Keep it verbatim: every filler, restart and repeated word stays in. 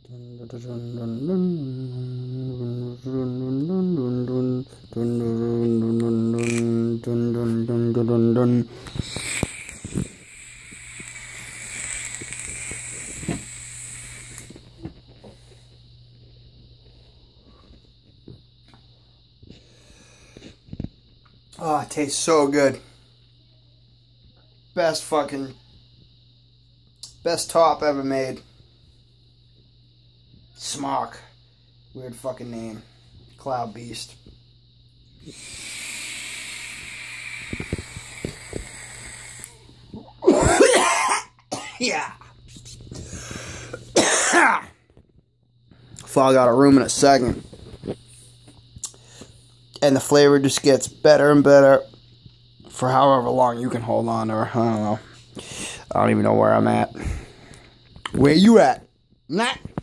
Oh, it tastes so good. Best fucking, best top ever made. Smock. Weird fucking name. Cloud Beast. Yeah. Fall out of room in a second. And the flavor just gets better and better for however long you can hold on to her. I don't know. I don't even know where I'm at. Where you at? Nah.